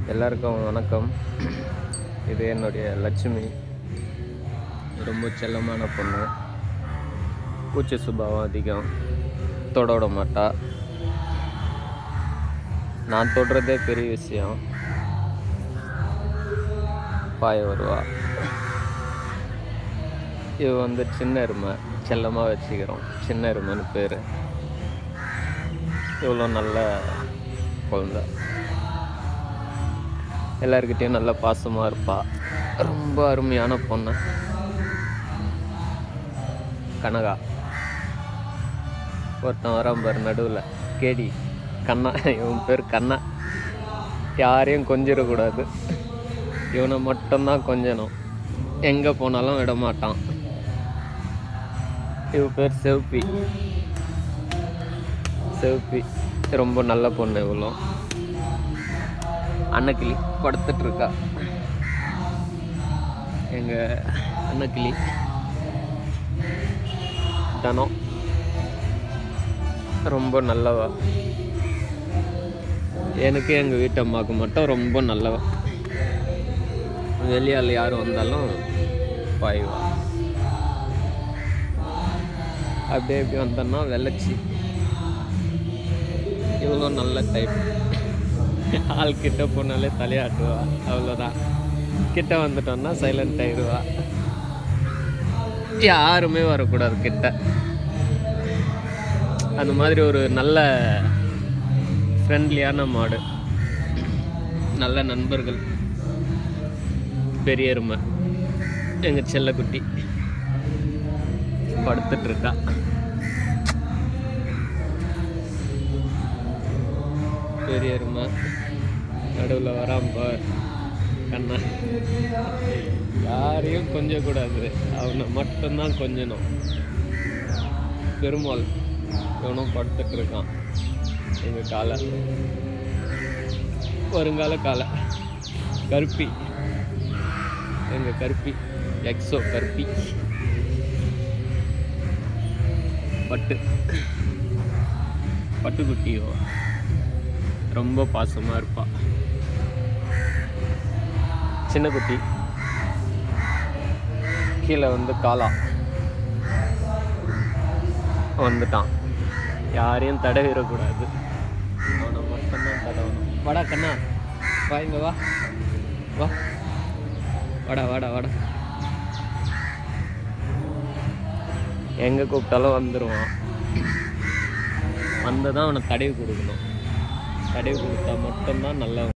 எல்லாருக்கும் வணக்கம். இது என்னுடைய லட்சுமி. ரொம்ப செல்லமான பொண்ணு. கூச்ச சுபாவம் அதிகம். தொட மாட்டா. நான் தொடுறதே பெரிய விஷயம். பாய வருவா. இவ சின்ன எருமை, செல்லமாக வச்சுக்கிறோம். சின்ன எருமைன்னு பேர். இவ்வளோ நல்ல குழந்தை. எல்லாருக்கிட்டையும் நல்ல பாசமாக இருப்பா. ரொம்ப அருமையான பொண்ணு. கனகா. ஒருத்தன் வரான் பாரு நடுவில், கேடி கண்ணா. இவன் பேர் கண்ணா. யாரையும் கொஞ்சிடக்கூடாது. இவனை மட்டும்தான் கொஞ்சணும். எங்கே போனாலும் விட மாட்டான். இவ பேர் செவ்பி. ரொம்ப நல்ல பொண்ணு. இவ்வளோ அன்னக்கிளி படுத்துட்ருக்கா. எங்கள் அன்னக்கிளி தனம் ரொம்ப நல்லவா. எனக்கு எங்கள் வீட்டு அம்மாவுக்கு மட்டும் ரொம்ப நல்லவா. வெளியால் யார் வந்தாலும் பாய்வா. அப்படியே எப்படி வந்தோன்னா வெள்ளச்சி. இவ்வளோ நல்ல டைப். ஆள் கிட்ட போனாலே தலையாட்டுவா. அவ்வளோதான். கிட்ட வந்துட்டோன்னா சைலண்ட் ஆயிடுவா. யாருமே வரக்கூடாது கிட்ட. அந்த மாதிரி ஒரு நல்ல ஃப்ரெண்ட்லியான மாடு. நல்ல நண்பர்கள். பெரிய எருமை எங்கள் செல்லக்குட்டி படுத்துட்ருக்கா. பெரிய எருமை நடுவில் வராம்பார் கண்ணா. யாரையும் கொஞ்சக்கூடாது. அவனை மட்டும்தான் கொஞ்சணும். பெருமாள் இவனும் படுத்துட்ருக்கான். எங்கள் காலை வருங்கால காலை. கருப்பி எங்கள் கருப்பி. எக்ஸோ கருப்பி. பட்டுக்குட்டியோ ரொம்ப பாசமாக இருப்பா. சின்ன குட்டி கீழே காலா வந்துட்டான். யாரையும் தடவிடக்கூடாது. அவனை மட்டும்தான் தடவணும். வாடா கண்ணா, வா இங்க வா. வாடா. எங்கே கூப்பிட்டாலும் வந்துடுவான். வந்து தான் அவனை தடவி கொடுக்கணும். தடவி கொடுத்தா மட்டும்தான் நல்லவன்.